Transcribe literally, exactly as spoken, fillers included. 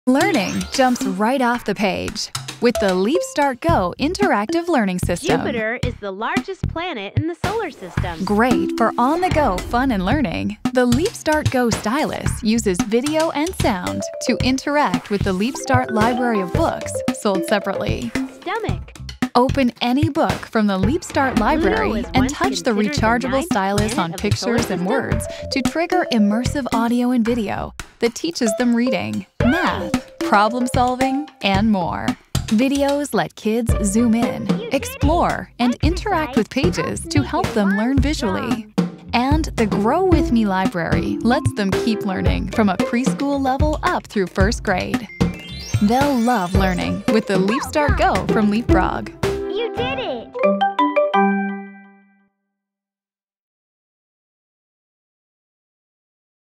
Learning jumps right off the page with the LeapStart Go interactive learning system. Jupiter is the largest planet in the solar system. Great for on-the-go fun and learning. The LeapStart Go stylus uses video and sound to interact with the LeapStart library of books sold separately. Stomach. Open any book from the LeapStart library and touch the rechargeable the stylus on pictures and words to trigger immersive audio and video that teaches them reading, math, problem solving, and more. Videos let kids zoom in, explore, and interact with pages to help them learn visually. And the Grow With Me library lets them keep learning from a preschool level up through first grade. They'll love learning with the LeapStart Go from LeapFrog. You did it!